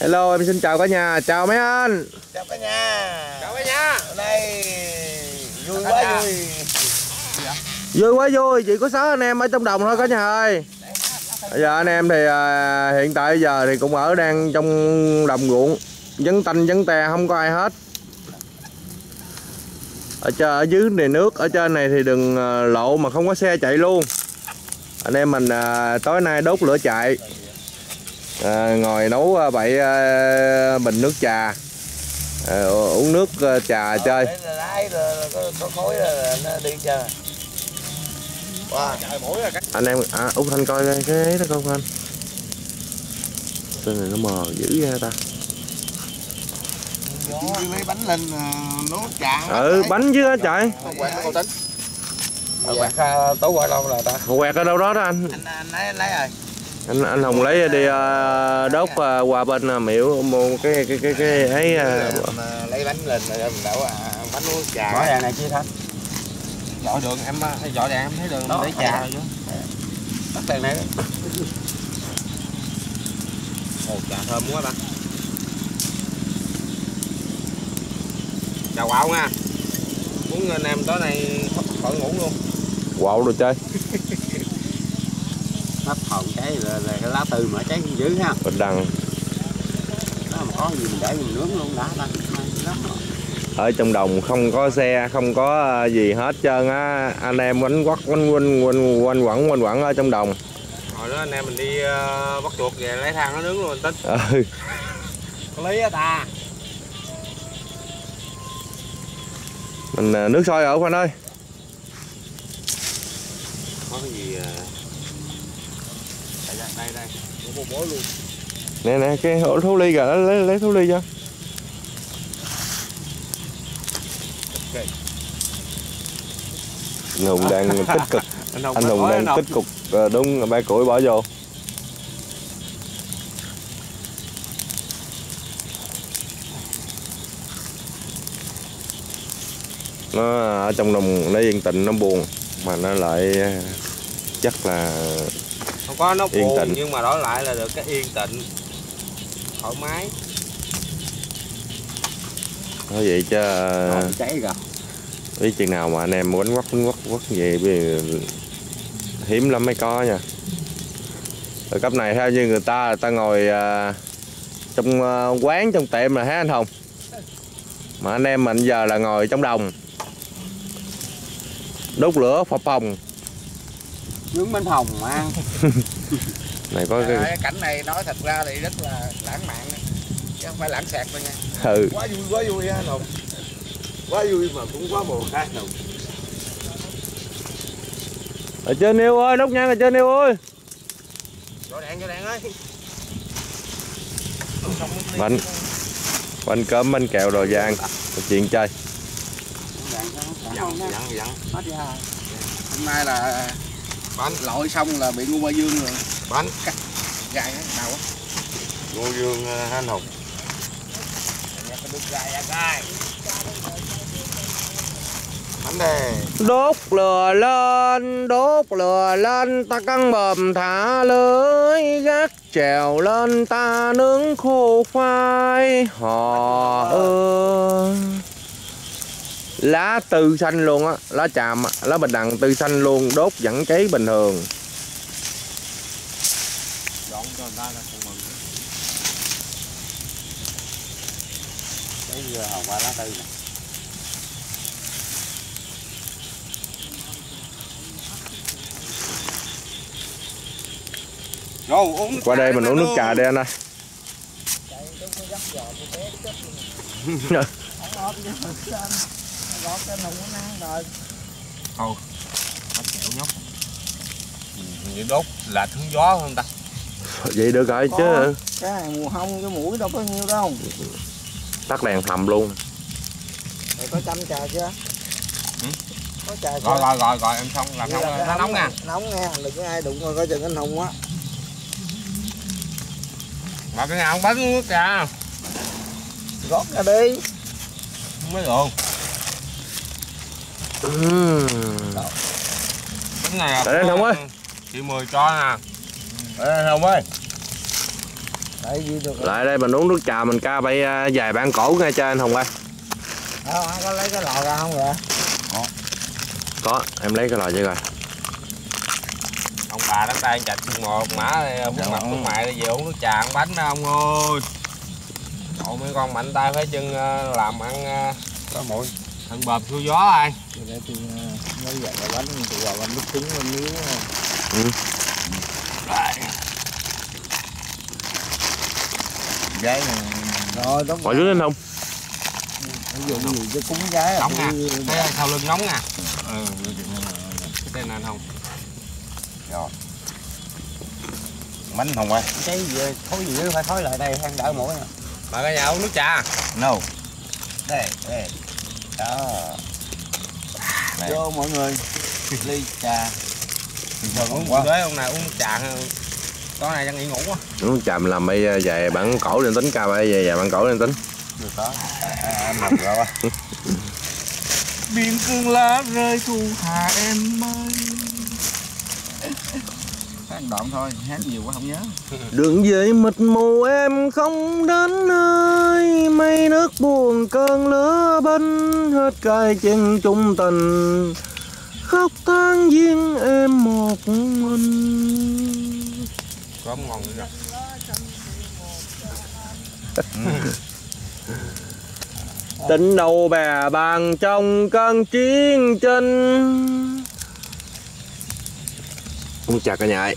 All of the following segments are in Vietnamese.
Hello, em xin chào cả nhà, chào mấy anh. Chào cả nhà. Chào cả nhà. Hôm nay vui quá vui. Vui quá vui, chỉ có 6 anh em ở trong đồng thôi cả nhà ơi. Bây giờ anh em thì hiện tại giờ thì cũng đang trong đồng ruộng, vắng tanh vắng te, không có ai hết. Ở dưới này nước, ở trên này thì đường lộ mà không có xe chạy luôn. Anh em mình tối nay đốt lửa chạy, ngồi nấu bậy bình nước trà, uống nước trà chơi. Lái có khối là nó đi chơi. Wow. Anh em Út Thanh coi cái ấy đó không anh? Tên này nó mờ dữ ra ta. Lấy bánh lên nấu trà. Bánh chứ á trời. Quẹt nó tính. Quẹt tối qua đâu là ta? Quẹt ở đâu đó đó anh. Anh lấy rồi. Anh Hùng lấy đi đốt qua bên miễu một cái ấy. Lấy bánh lên rồi mình đổ bánh uống trà. Rõ ràng này chia thách. Dọi đường em rõ ràng em thấy đường đó, để trà rồi chứ. Bắt đèn này. Ồ, trà thơm quá ta. Chào quạo nha. Muốn anh em tối nay khỏi ngủ luôn. Quạo rồi chơi. Hấp hồn cái là cái lá từ mà cháy dữ ha. Bình đằng. Đó mà có gì mình để mình nướng luôn đã ta. Ở trong đồng không có xe, không có gì hết trơn á, anh em quánh quẩn ở trong đồng. Hồi đó anh em mình đi bắt chuột về lấy than nó nướng luôn tính. Có lý á ta. Mình nước sôi ở anh ơi. Có cái gì đây bố luôn. Nè cái hổ thú ly kìa, lấy thú ly cho. Anh Hùng đang tích cực. Anh Hùng đang tích cực đúng ba củi bỏ vô. Nó ở trong đồng nó yên tĩnh, nó buồn mà nó lại chắc là không có nó yên buồn tĩnh. Nhưng mà đổi lại là được cái yên tĩnh, thoải mái. Nói vậy chứ cháy rồi. biết chừng nào mà anh em quánh quất về hiếm lắm mới có nha. Ở cấp này theo như người ta ngồi trong quán trong tiệm là thấy anh Hùng, mà anh em mình giờ là ngồi trong đồng đốt lửa phập phồng Nướng bánh hồng mà ăn. này có cái cảnh này nói thật ra thì rất là lãng mạn chứ không phải lãng xẹt đâu nha. Quá vui ha Hùng. Quá vui mà cũng quá buồn ha Hùng. Ở trên yêu ơi, đốt nhang ở trên yêu ơi. Cho đèn ơi. Bánh cơm bánh kẹo đồ ra ăn chuyện chơi. Dặn. Hôm nay là bánh lội xong là bị ngu ba dương rồi. Bánh cắt gai hết đầu á. Ngô Dương anh Hùng. Bánh đây. Đốt lửa lên ta căng bờm thả lưới gác trèo lên ta nướng khô khoai hò ơ. Lá tư xanh luôn á, lá tràm, lá bạch đằng tư xanh luôn, đốt vẫn cháy bình thường. Dọn cho người ta là còn mừng. Cái giờ hồng qua lá tư nè. Qua đây mình uống nước trà đây anh ơi. Thôi, bánh kẹo nhóc. Vậy đốt là thướng gió không ta? Vậy được rồi chứ. Cái này mùa hông cái mũi đâu có nhiêu đâu. Tắt đèn thầm luôn. Mày có chăm trà chưa? Có trà chưa? Rồi em xong làm xong nó nóng nha. Nóng nha, đừng có ai đụng rồi coi chừng anh Hùng á. Mà cái nào không bánh nước trà. Gót ra đi. Không biết được. Bánh này Để anh Hùng ơi. Chị 10 cho nè. Để anh Hùng ơi. Lại đây mình uống nước trà mình ca bay dài ban cổ nghe cho anh Hùng ơi. Có lấy cái lò ra không vậy? Có, em lấy cái lò cho rồi. Ông bà đất đai chặt một mã phun mặt phun mại về uống nước trà ăn bánh đó ông ơi. Cậu mấy con mạnh tay phải chân làm ăn có mùi thân bờm xuôi gió ai. Để tôi nói vậy là bánh thì vào bánh nước trứng bánh miếng. Gái rồi đúng Ngồi dưới lên không? ví dụ gì chứ cúng gái nóng à, thấy sau lưng nóng à. Cái này không rồi bánh không ơi cái gì thối gì phải thối lại đây ăn đỡ mũi nè. Mời cả nhà uống nước trà. No đây đó vô mọi người ly trà rồi uống gì đấy ông này uống trà có này đang nghỉ ngủ quá. Uống trà mình làm bây dài bản cổ lên tính ca bây dài bản cổ lên tính. Được đó làm rồi quá. Biển cương lá rơi thu hà em ơi. Hát đoạn thôi, hát nhiều quá không nhớ. Đường về mịt mù em không đến nơi, mây nước buồn cơn lửa binh, hết cay chân chung tình, khóc than riêng em một mình. Có ngon nữa. Tình đầu bè bàn trong cơn chiến tranh. Uống trà cả nhà ơi.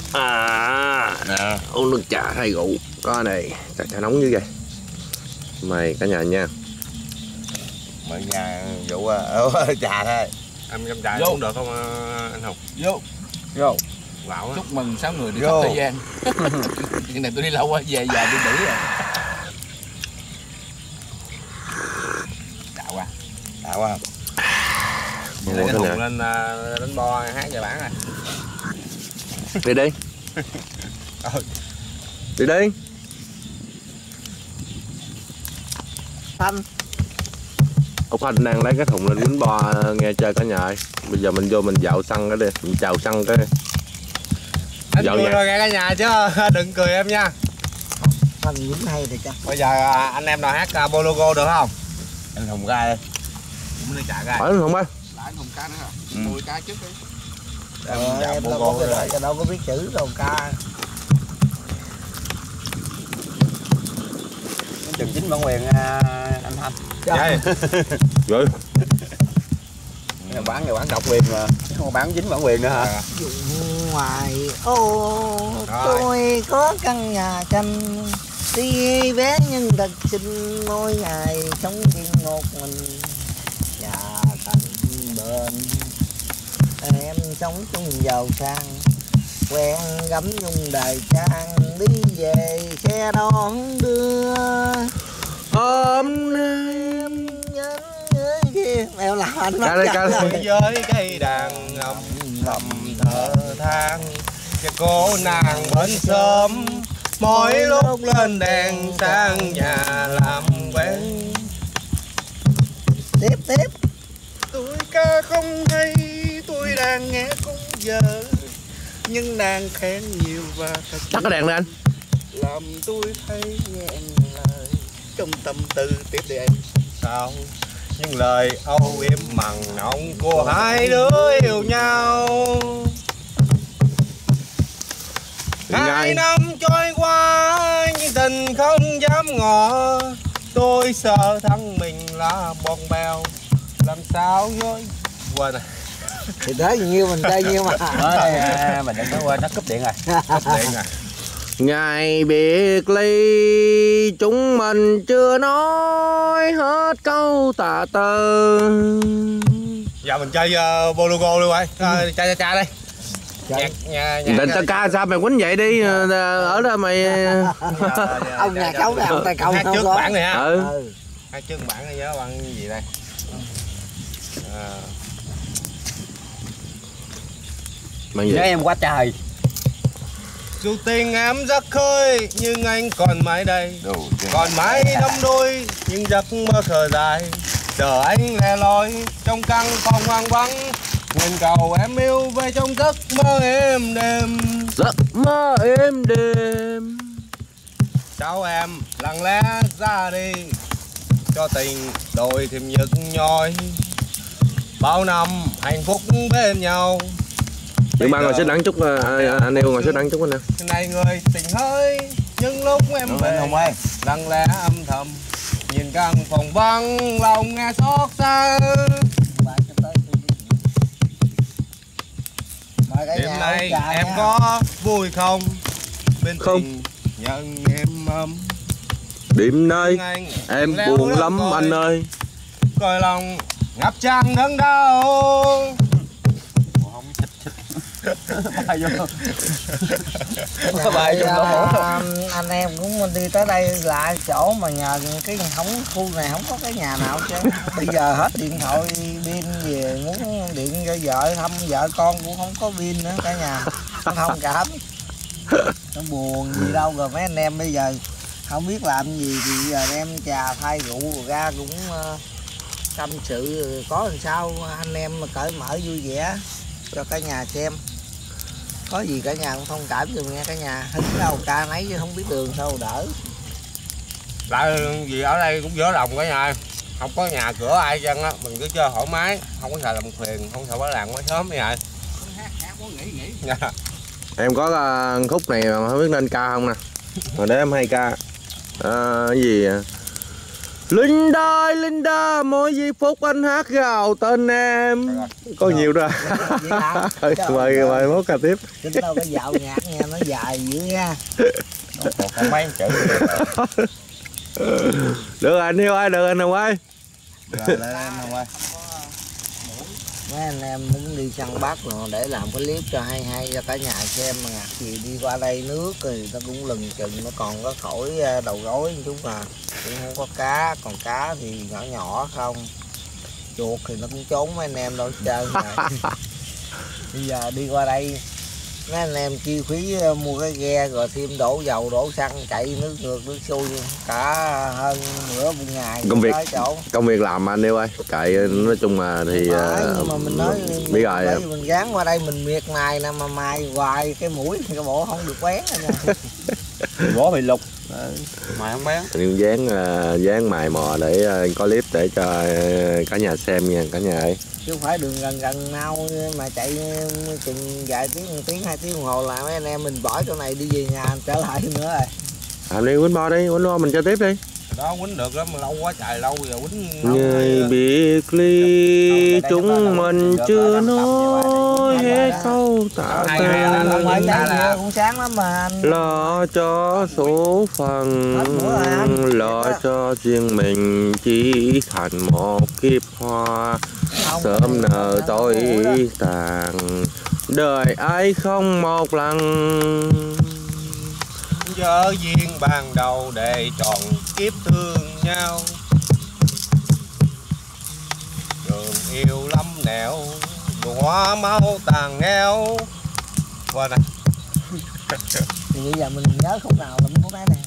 Uống nước trà thay rượu. Có này, trà nóng như vậy. Mày cả nhà nha. Mọi nhà vụ trà thôi. Em trong trà uống được không anh Hùng? Vô. Wow. Chúc mừng 6 người đi khắp thời gian. Cái này tôi đi lâu quá, về giờ đi Bỉ rồi. Đã quá. Đã quá. Để cái Hùng lên đánh bo hát về bản rồi. Đi đi. Đi đi. Thanh. Ông Khanh đang lấy cái thùng lên đánh bo nghe chơi cả nhà ơi. Bây giờ mình vô mình dạo xăng cái đi, mình chào xăng cái. Anh vui rồi nghe cả nhà chứ đừng cười em nha. Thanh dính hay thì chắc. Bây giờ anh em nào hát Bologo được không? Anh Hùng ra đây. Cũng đi trả ra. Hỏi không ơi. Lại anh Hùng ca nữa hả? 10 ca trước đi. Em đâu có biết chữ đâu ca. Chừng chính bản quyền anh Thanh. Vậy. Rồi. Bán độc quyền mà, không bán dính bản quyền nữa hả? Ngoài tôi có căn nhà tranh, tuy bé nhưng thật xinh, mỗi ngày sống riêng một mình, nhà cạnh bên em sống chung giàu sang, quen gắm nhung đời trang, đi về xe đón đưa. Hôm nay Em nhớ kia mèo là anh ca đây ca đây. Với cây đàn ngầm thầm thở than cho cô nàng bên sớm, mỗi lúc lên đèn sang nhà làm quen. Tiếp Tôi ca không hay, tôi đang nghe cung giờ, nhưng nàng khen nhiều và thật Tắt cái đèn lên anh. làm tôi thấy nghẹn lời trong tâm tư. Tiếp đi em. Sao những lời âu yếm mặn nồng của hai đứa yêu nhau. Hai năm trôi qua nhưng tình không dám ngỏ, tôi sợ thân mình là bòn bèo, làm sao với quên à. thì tới nhiêu mình chơi nhiêu mà. Mình đừng có quên nó cúp điện rồi. Cúp điện rồi. Ngày biệt ly chúng mình chưa nói hết câu tạ từ. Giờ mình chơi Bologo luôn rồi. Cha đây. Nhạc Định ta ca sao mày quýnh vậy đi, ở đó mày. Ông nhà cháu này ông tay cầu hát trước bản này ha. Hát trước bản này nhớ bằng gì đây. Mày nhớ em quá trời. Dù tình em rất khơi nhưng anh còn mãi đây, còn mãi đắm đuối nhưng giấc mơ khờ dài, chờ anh lẻ loi trong căn phòng hoang vắng, nguyện cầu em yêu về trong giấc mơ êm đêm. Giấc mơ êm đêm. cháu em lặng lẽ ra đi, cho tình đôi thêm nhức nhói. Bao năm hạnh phúc bên nhau. Những bạn ngồi xếp nắng chút, anh yêu ngồi xếp nắng chút anh nè. Này người tình hơi, những lúc em về Hồng ơi, lặng lẽ âm thầm, nhìn căn phòng vắng lòng nghe xót xa. Đêm nay em có vui không? Bên Không. tình nhận em ấm. Đêm nay Anh em leo buồn lướt lắm coi, anh ơi. coi lòng ngập tràn đớn đau. không xịt bài vô. Có bài trong đó. Anh em cũng đi tới đây là chỗ mà nhờ cái khu này không có cái nhà nào chứ. Bây giờ hết điện thoại pin về, muốn điện cho vợ thăm vợ con cũng không có pin nữa cả nhà. Nó thông cảm, nó buồn gì đâu. Rồi mấy anh em bây giờ không biết làm gì thì giờ đem trà thay rượu rồi ra cũng tâm sự có làm sao anh em mà cởi mở vui vẻ cho cả nhà xem. Có gì cả nhà cũng thông cảm giùm nghe cả nhà. Hứng đâu ca nấy chứ không biết đường sao đỡ. Lại vì ở đây cũng vỡ lòng cả nhà. Không có nhà cửa ai chăng á, mình cứ chơi thoải mái, không có sợ làm phiền, không sợ bá làng quá sớm vậy. Dạ. Em có khúc này mà không biết nên ca không nè. Mà để em hay ca. Cái gì à? Linda, mỗi giây phút anh hát gào tên em. Có nhiều rồi. Mời mốt ca tiếp. Chứ đâu có dạo nhạc nghe nó dài dữ nha. Còn mấy chữ. Được anh yêu ơi, được anh Hồng ơi. Rồi lên Hồng ơi. Mấy anh em muốn đi săn bắt rồi để làm cái clip cho hay cho cả nhà xem mà ngặt gì đi qua đây nước thì nó cũng lừng chừng, nó còn có khỏi đầu gối một chút mà cũng không có cá, còn cá thì nhỏ nhỏ không, chuột thì nó cũng trốn mấy anh em đâu hết trơn rồi. Bây giờ đi qua đây mấy anh em chi phí mua cái ghe rồi thêm đổ dầu đổ xăng chạy nước ngược nước xuôi cả hơn nửa một ngày công việc làm mà anh yêu ơi, kệ nói chung mà thì nhưng mà mình nói biết rồi, mình gán qua đây mình miệt mài nè, mà mài hoài cái mũi cái bộ không được bén nha. Bố bị lục mày không bén. Anh dán mài mò để có clip để cho cả nhà xem nha cả nhà ơi. Chứ không phải đường gần nhau mà chạy chừng vài tiếng, 1 tiếng 2 tiếng đồng hồ là mấy anh em mình bỏ chỗ này đi về nhà trở lại nữa rồi. Làm đi quýnh bo đi, quýnh bo mình chơi tiếp đi. Đó quýnh được lắm mà lâu quá trời lâu rồi quýnh. Ngày biệt ly chúng mình chưa nói hết câu tạ tên. Cũng sáng lắm mà anh. Lo cho số phận, lo cho riêng mình chỉ thành một kiếp hoa. Sớm nở tối tàn, đời ai không một lần. Dở duyên ban đầu để tròn kiếp thương nhau. Đường yêu lắm nẻo, đóa máu tàn nghèo. Quên à. Thì bây giờ mình nhớ khúc nào là khúc đấy nè.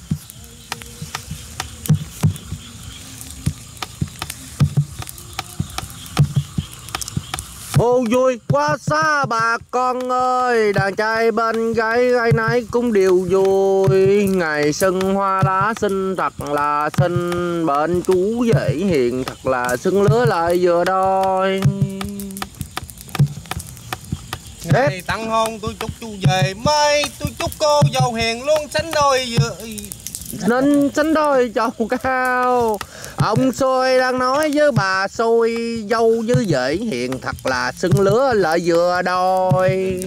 Ô vui quá xa bà con ơi, đàn trai bên gái gái nấy cũng đều vui. Ngày xuân hoa lá xinh thật là xinh, bên chú dễ hiền thật là xứng lứa lại vừa đôi. Ngày tặng hôn tôi chúc chú về mai, tôi chúc cô dâu hiền luôn sánh đôi vừa. Nên sánh đôi chầu cao. Ông xôi đang nói với bà xôi, dâu với dễ hiền thật là xứng lứa lại vừa đôi.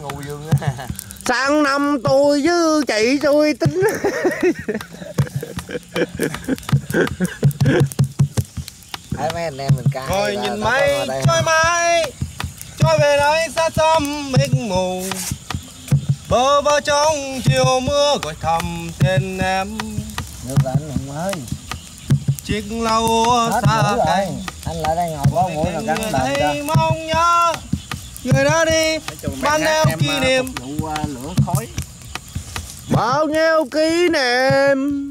Sang năm tôi với chị xui tính. Thấy mấy anh em mình ca. Ngồi nhìn mây trôi mãi, trôi về nơi xa xăm mịt mù. Bơ vơ trong chiều mưa gọi thầm tên em. Được rồi anh Hùng ơi. Chiếc lâu xa cây. Anh lại đây ngồi có mũi nào gắn đờn cho. Mong nhớ người đã đi ban đêm kỷ niệm. Lửa khói. Bao nhiêu kỷ niệm.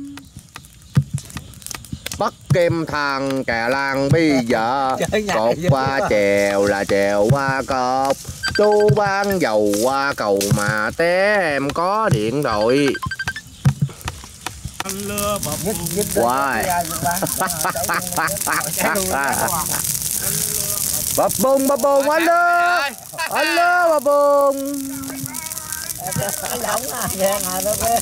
Bắt kim thằng kè làng bây giờ. Cột qua chèo là chèo qua cột. Chú bán dầu qua cầu mà té em có điện thoại. Hoài. Bập bùng anh lơ. Anh lơ bập bùng. Giống à, nghe ngài nó bé.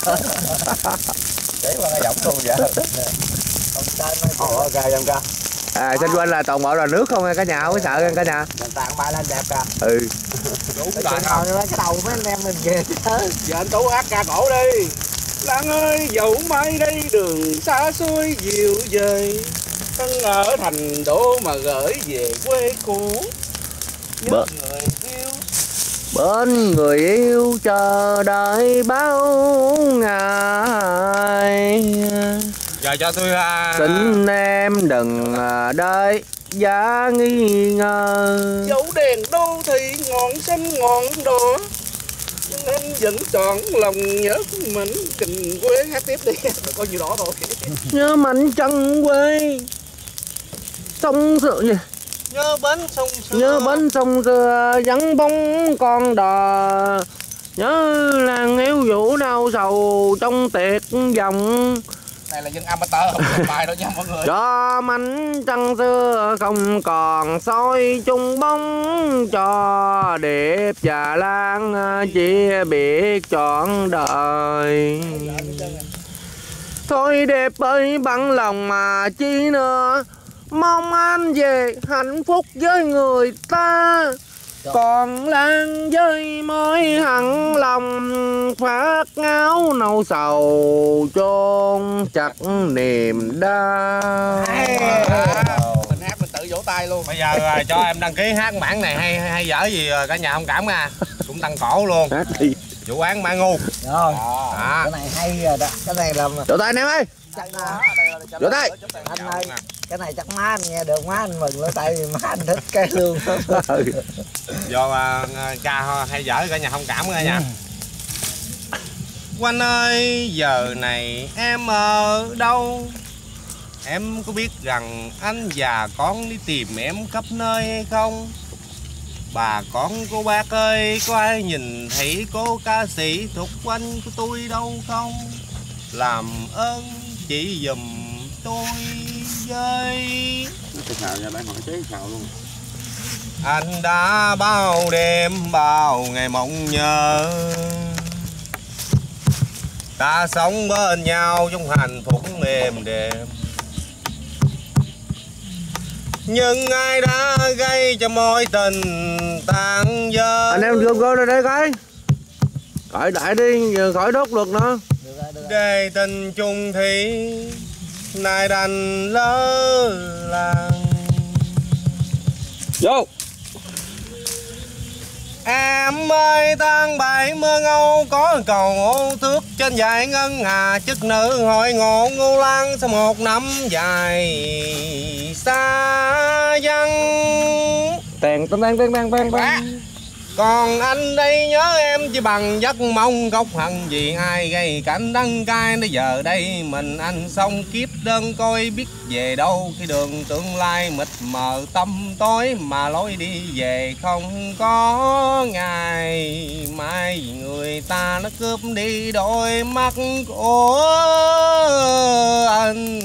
Đấy mà giống luôn vậy. Không sai nó. Ok em ca. À, xung quanh là toàn bộ là nước không cả nhà, không có sợ nha cả nhà. Tặng bài lên đẹp cả. Ừ. Đúng rồi. Cái đầu mấy anh em mình về chứ. Giờ anh Tú hát ca cổ đi. Lan ơi dẫu mai đây đường xa xôi dịu dời, thân ở thành đô mà gửi về quê cũ. Nhớ người yêu. Bên người yêu chờ đợi bao ngày. Giờ cho tôi xin em đừng đợi giá nghi ngờ. Dẫu đèn đô thị ngọn xanh ngọn đỏ, nhưng anh vẫn chọn lòng nhớ mình. Tình quê hát tiếp đi, có nhiêu đỏ thôi. Nhớ mảnh chân quê sông rượu gì. nhớ bến sông xưa. Nhớ bến sông xưa vắng bóng con đò. Nhớ làng hiếu vũ đau sầu trong tiệc vòng. Này là dân amateur không được bài đâu nha mọi người. Cho mảnh trăng xưa không còn soi chung bóng, cho đẹp và lan chỉ biết trọn đời. Thôi đẹp ơi bằng lòng mà chi nữa, mong anh về hạnh phúc với người ta. Còn Lan với mối hận lòng, phát áo nâu sầu chôn chặt niềm đau. Mình hát mình tự vỗ tay luôn. Bây giờ cho em đăng ký hát bản này hay dở gì cả nhà thông cảm nha. Cũng tăng cổ luôn. Hát đi. Vụ án Mai Ngu. Rồi. Cái này hay rồi đó. Cái này làm vỗ tay anh em ơi. Vỗ tay. Anh ơi, cái này chắc má anh nghe được, má anh mừng lắm, tại vì má anh thích cái lương. Do ca hay dở cả nhà thông cảm cả nha. Quanh ơi giờ này em ở đâu? Em có biết rằng anh và con đi tìm em khắp nơi hay không? Bà con cô bác ơi, có ai nhìn thấy cô ca sĩ thuộc quanh của tôi đâu không? Làm ơn chỉ giùm tôi với. Xào nha, bạn hỏi chế xào luôn. Anh đã bao đêm bao ngày mong nhớ, ta sống bên nhau trong hạnh phúc êm đềm. Nhưng ai đã gây cho mối tình tan vỡ? Anh em gom gom ra đây coi. Khỏi đại đi, giờ khỏi đốt luật nữa. Để tình chung thủy nay đành lỡ làng. Vô. Em ơi tan bại mơ ngâu, có cầu ô thước trên dải ngân hà. Chức nữ hội ngộ Ngưu Lan sau một năm dài xa vắng. Tèn tèn. Còn anh đây nhớ em chỉ bằng giấc mong gốc hận. Vì ai gây cảnh đắng cay đến giờ đây mình anh sống kiếp đơn côi. Biết về đâu khi đường tương lai mịt mờ tâm tối, mà lối đi về không có ngày mai. Người ta nó cướp đi đôi mắt của anh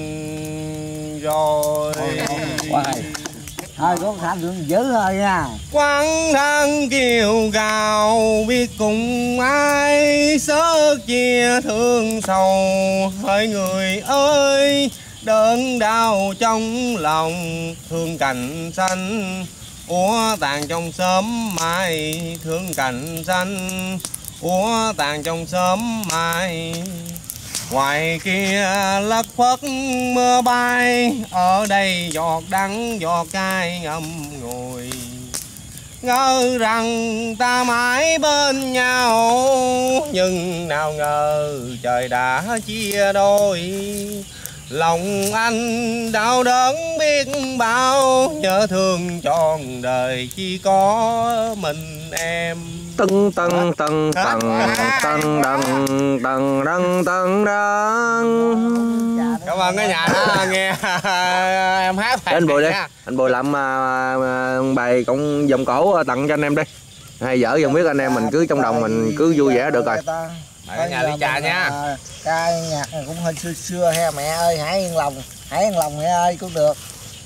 rồi. Thôi có khả lượng dữ thôi nha. Quán thang kêu gào biết cùng ai sớt chia thương sầu. Hỡi người ơi đớn đau trong lòng, thương cành xanh úa tàn trong sớm mai. Thương cành xanh úa tàn trong sớm mai. Ngoài kia lất phất mưa bay, ở đây giọt đắng giọt cay ngậm ngùi. Ngỡ rằng ta mãi bên nhau, nhưng nào ngờ trời đã chia đôi. Lòng anh đau đớn biết bao, nhớ thương trọn đời chỉ có mình em. Tưng tưng tưng tưng tưng đằng đằng đằng đằng đằng. Cảm ơn cái nhà đó nghe em hát. Anh Bùi đi, anh Bùi làm bài cũng vòng cổ tặng cho anh em đi. Hay dở không biết, anh em mình cứ trong đồng mình cứ vui vẻ được rồi. Ở nhà ly trà nha. Ca nhạc này cũng hơi xưa xưa ha mẹ ơi, hãy yên lòng mẹ ơi cũng được.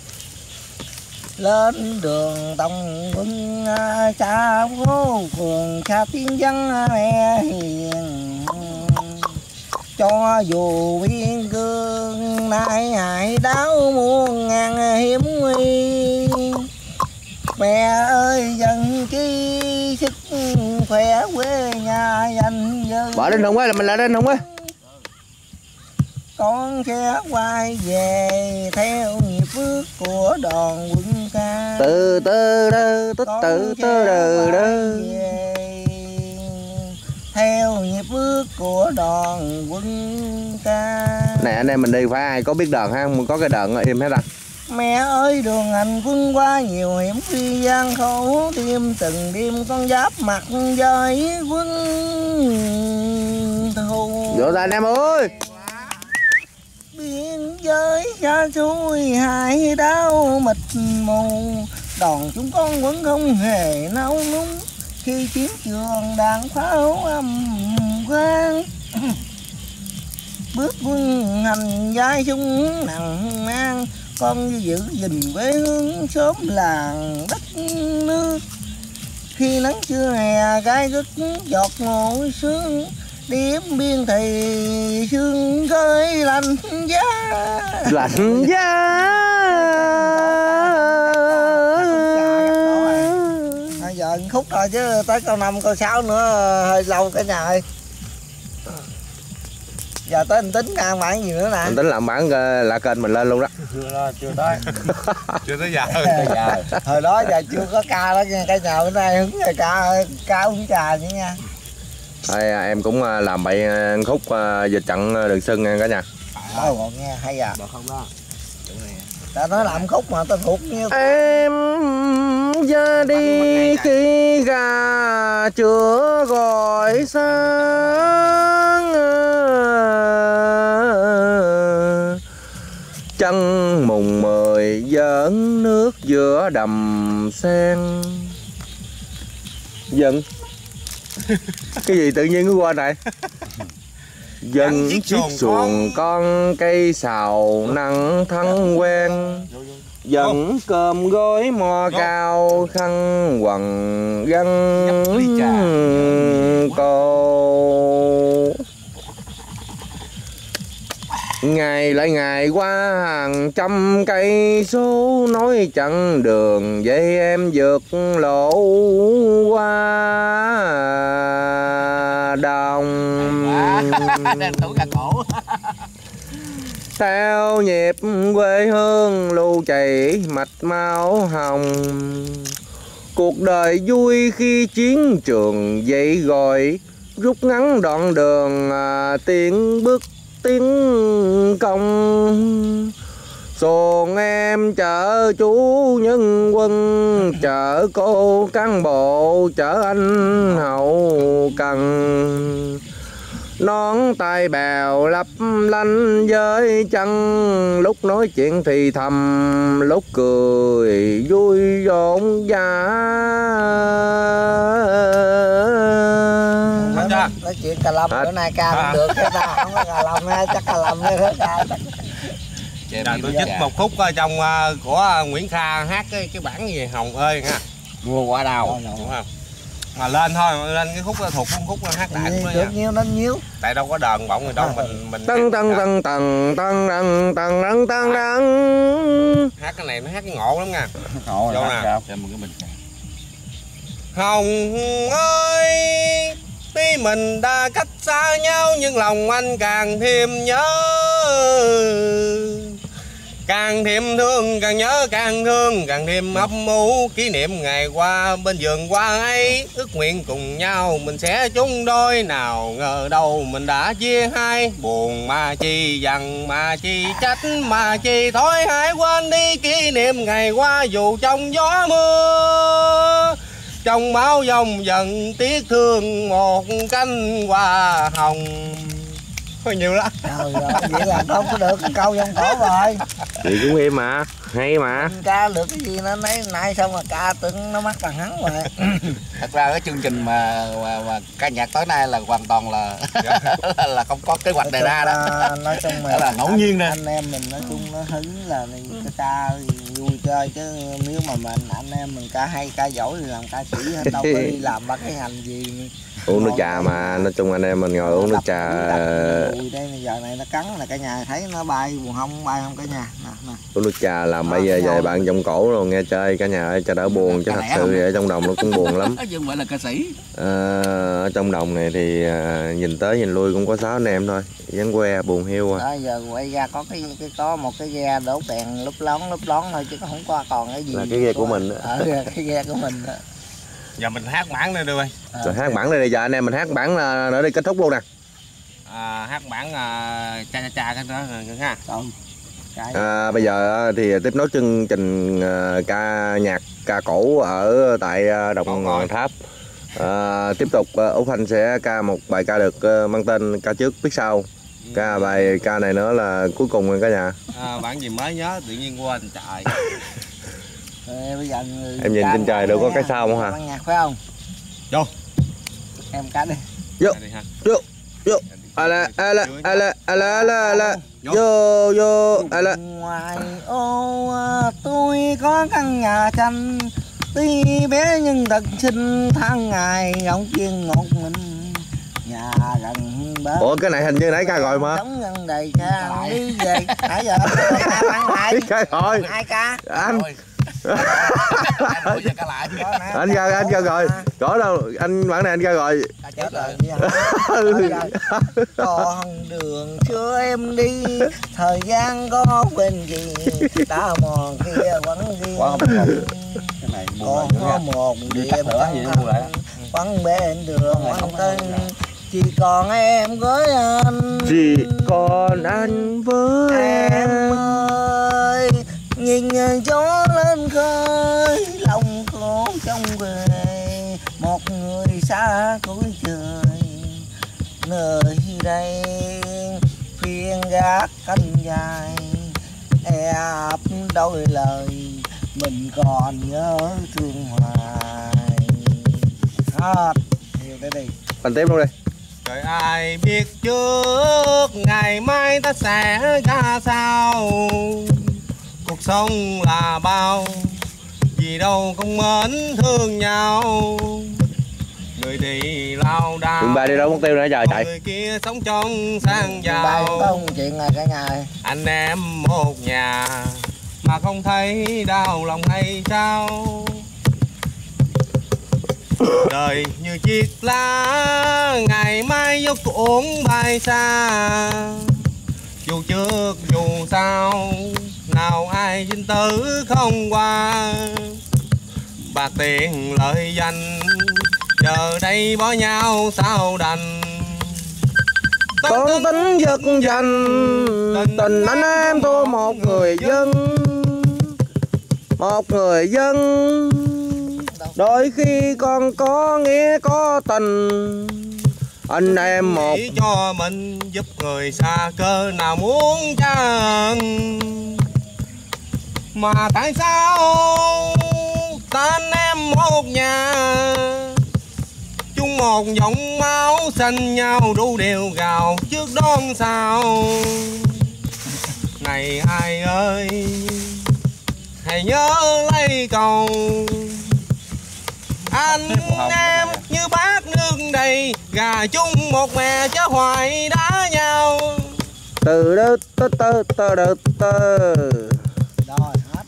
Lên đường tông quân xa phố phường xa tiếng vắng mẹ hiền, cho dù biên cương nay hải đáo muôn ngàn hiểm nguy. Mẹ ơi dân chi sức khỏe quê nhà dành dơ. Bỏ lên không á, là mình lại lên không á. Con sẽ quay về theo nhịp bước của đoàn quân ca. Từ từ từ từ từ từ theo nhịp bước của đoàn quân ca. Nè anh em mình đi phải ai có biết đờn ha, có cái đờn im hết à. Mẹ ơi đường hành quân qua nhiều hiểm nguy gian khổ, đêm từng đêm con giáp mặt với quân thù. Vô tay anh em ơi. Biên giới xa xôi hải đau mịt mù, đoàn chúng con vẫn không hề nao núng khi chiến trường đạn pháo âm vang. Bước quân hành vai súng nặng mang, con giữ gìn quê hương xóm làng đất nước. Khi nắng trưa hè gai gắt giọt ngồi sương, điểm biên thì sương rơi lạnh giá. Lạnh giá. Bây giờ khúc rồi chứ tới câu 5 câu 6 nữa hơi lâu cả nhà ơi. Giờ tới anh tính ra bản gì nữa nè. Anh tính làm bản là kênh mình lên luôn đó. Chưa tới. Chưa tới giờ. Hồi đó giờ chưa có ca đó nha, cả nhà bữa nay hứng rồi ca uống trà nữa nha. Thôi em cũng làm bậy khúc dịch trận đường sưng nha cả nhà. Ngọt nghe hay à. Được không đó. Ta nói làm khúc mà ta thuộc như em ra đi khi gà chưa gọi sáng, trăng mùng 10 giỡn nước giữa đầm sen. Dân cái gì tự nhiên cứ qua này. Dân chiếc xuồng con cây sào nắng thắng quen, dẫn cơm gói mò cao khăn quần găng cô. Ngày lại ngày qua hàng trăm cây số, nói chặng đường vậy em vượt lộ qua đồng. Theo nhịp quê hương lưu chảy mạch máu hồng, cuộc đời vui khi chiến trường dậy gọi, rút ngắn đoạn đường tiến bước tiến công. Xuồng em chở chú nhân quân, chở cô cán bộ, chở anh hậu cần. Nón tay bèo lấp lánh với chân, lúc nói chuyện thì thầm, lúc cười vui rộn rã. Nói chuyện cà lâm bữa nay ca không được cái ta không có cà lâm ha, chắc cà lâm nữa hết ca. Rồi tôi chích một khúc trong của Nguyễn Kha hát cái bản gì Hồng ơi ha. Mua quả đào đúng không? Mà lên thôi, lên cái khúc thuộc khúc hát đại cũng được nhiêu nên nhiêu. Tại đâu có đờn bọng rồi đâu mình tăng tăng tăng tăng tăng tăng tăng tăng tăng. Hát cái này nó hát cái ngộ lắm nha. Ngộ rồi nè. Cho một cái bình. Hồng ơi, tuy mình đã cách xa nhau nhưng lòng anh càng thêm nhớ, càng thêm thương, càng nhớ càng thương, càng thêm ấp ủ kỷ niệm ngày qua bên vườn hoa ấy. Ước nguyện cùng nhau mình sẽ chung đôi, nào ngờ đâu mình đã chia hai. Buồn mà chi dằn mà chi trách mà chi thôi, hãy quên đi kỷ niệm ngày qua dù trong gió mưa. Trong máu dòng dần tiếc thương một cánh hoa hồng. Thôi nhiều lắm. Trời ơi, vậy là không có được câu trong cổ rồi. Chị cũng im mà. hay mà. Ca được cái gì nó nấy nay xong mà ca tưởng nó mắc bằng hắn rồi. Thật ra cái chương trình mà ca nhạc tối nay là hoàn toàn là là không có kế hoạch đề ra đó. Nói chung đó là ngẫu nhiên nè. Anh em mình nói chung nó hứng là cái ca vui chơi, chứ nếu mà anh em mình ca hay ca giỏi thì làm ca sĩ đâu có đi làm ba cái ngành gì. Uống nước trà mà, nói chung anh em mình ngồi uống nước trà. Vui đây giờ này nó cắn là cả nhà thấy nó bay buồn không bay không cả nhà nè. Uống nước trà làm bây giờ về bạn trong cổ rồi nghe chơi cả nhà ơi cho đỡ buồn, chứ thật sự ở trong đồng nó cũng buồn lắm. Chứ không phải là ca sĩ. Ở trong đồng này thì nhìn tới nhìn lui cũng có 6 anh em thôi, dán que buồn hiu à. Đó, giờ quay ra có có một cái ghe đổ đèn lúp lón thôi chứ không có còn cái gì. Là cái ghe của mình đó. Cái ghe của mình đó. Giờ mình hát bản nữa đi. Rồi hát bản đây, giờ anh em mình hát bản nữa đi kết thúc luôn nè. Hát bản cha cha cái đó ha. Bây giờ thì tiếp nối chương trình ca nhạc ca cổ ở tại Đồng Ngọn Tháp. Tiếp tục Úc Thanh sẽ ca một bài ca được mang tên Ca Trước Biết Sau. Ca bài ca này nữa là cuối cùng rồi cả nhà. Bản gì mới nhớ tự nhiên quên trời. Bây giờ Em nhìn trên trời đâu có cái sao không hả? Nhạc phải không? Vô. Em ca đi. Vô. Vô. Vô. Vô vô. Ngoài ô tôi có căn nhà tranh, tuy bé nhưng thật xinh, tháng ngày ngóng chiên một mình. Nhà gần bến. Ủa cái này hình như nãy ca rồi mà. Sống nhân đầy sang đi về. Nãy giờ ai ca rồi. ai ca? Anh. Anh ca rồi. Có đâu, anh bản này anh ca rồi. Chết rồi. Con đường xưa em đi, thời gian có quên gì, đã mòn kia vẫn ghi. Còn có một điểm vắng bên đường vắng tên, chỉ còn em với anh. Chỉ còn anh với em ơi, nhìn gió lên khơi, lòng khổ trong về một người xa cuối trời. Nơi đây phiên gác cánh dài, ép đôi lời mình còn nhớ thương hoài. Hát nhiều đây đi. Phần tiếp luôn đi. Trời ai biết trước ngày mai ta sẽ ra sao, cuộc sống là bao gì đâu cũng mến thương nhau. Người đi lao đao, Ba đi đâu mất tiêu nữa trời chạy. người kia sống trong sang Ba giàu. có một chuyện này cả nhà ơi. Anh em một nhà mà không thấy đau lòng hay sao. Đời như chiếc lá ngày mai dốc cuốn bay xa. Dù trước dù sau nào ai dinh tử không qua. Bạc tiền lợi danh giờ đây bỏ nhau sao đành. Con tính giật dành tình anh em tôi một người dân. Một người dân đôi khi con có nghĩa có tình. Anh em một chỉ cho mình giúp người xa cơ nào muốn chăng. Mà tại sao ta anh em một nhà, chung một dòng máu xanh nhau ru đều gào trước đón sao. Này ai ơi hãy nhớ lấy cầu, anh em như bát nước đầy, gà chung một mẹ chớ hoài đá nhau. từ đó tơ tơ tơ tơ tơ. Rồi hết.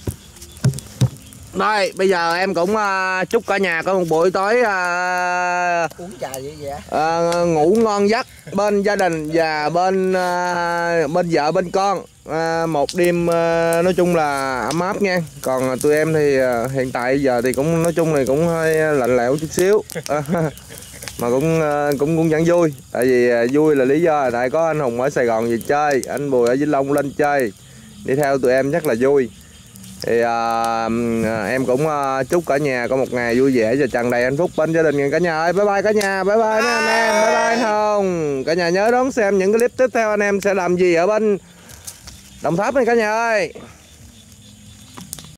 Đây bây giờ em cũng chúc cả nhà có một buổi tối Uống trà gì vậy? ngủ ngon giấc bên gia đình và bên vợ bên con. Một đêm nói chung là ấm áp nha. Còn tụi em thì hiện tại giờ thì cũng nói chung thì cũng hơi lạnh lẽo chút xíu. Mà cũng vẫn vui. Tại vì vui là lý do là tại có anh Hùng ở Sài Gòn về chơi, anh Bùi ở Vĩnh Long lên chơi, đi theo tụi em chắc là vui. Thì em cũng chúc cả nhà có một ngày vui vẻ và tràn đầy hạnh phúc bên gia đình cả nhà ơi. Bye bye cả nhà, bye bye nha anh em, bye bye anh Hùng. Cả nhà nhớ đón xem những cái clip tiếp theo anh em sẽ làm gì ở bên Đồng Tháp này cả nhà ơi.